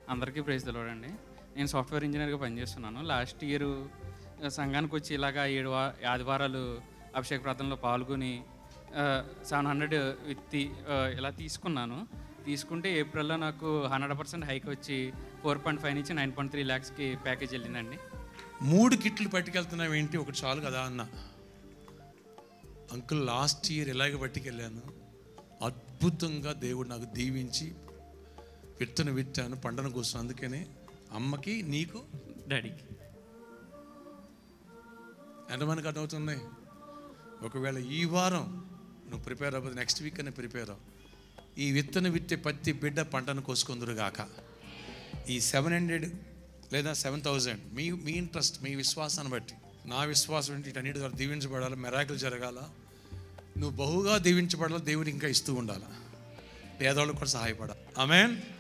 అందరికీ praise the lord అండి. నేను సాఫ్ట్వేర్ ఇంజనీర్గా పనిచేస్తున్నాను. లాస్ట్ ఇయర్ సంఘానికి వచ్చి ఇలాగా 7 ఆదివారాలు అభిషేక ప్రార్థనలో పాల్గొని 700 విత్తి ఇలా తీసుకున్నాను. తీసుకుంటే ఏప్రిల్లో నాకు 100% హైక్ వచ్చి 4.5 నుంచి 9.3 lakhsకి ప్యాకేజ్ వెళ్ళిందండి. 3 కిట్లు పట్టుకెళ్తున్నావు ఏంటి, ఒకటి చాలు కదా అన్న. అంకుల్ లాస్ట్ ఇయర్ ఇలాగే పట్టుకెళ్ళాను, అద్భుతంగా దేవుడు నాకు దీవించి విత్తను విత్తాను, పంటను కూర్చున్నాను. అందుకనే అమ్మకి నీకు డాడీకి ఎంతమందికి అర్థమవుతుంది? ఒకవేళ ఈ వారం నువ్వు ప్రిపేర్ అవ్వదు, నెక్స్ట్ వీక్ అనే ప్రిపేర్ అవ్వు. ఈ విత్తను విత్తే ప్రతి బిడ్డ పంటను కోసుకుందురుగాక. ఈ 700 లేదా 7,000 మీ ఇంట్రెస్ట్, మీ విశ్వాసాన్ని బట్టి, నా విశ్వాసం ఏంటి, వీటన్నిటి ద్వారా దీవించబడాలి, మెరాకిల్ జరగాల, నువ్వు బహుగా దీవించబడాలి, దేవుడు ఇంకా ఇస్తూ ఉండాలి, పేదవాళ్ళకు కూడా సహాయపడాలి. ఆమేన్.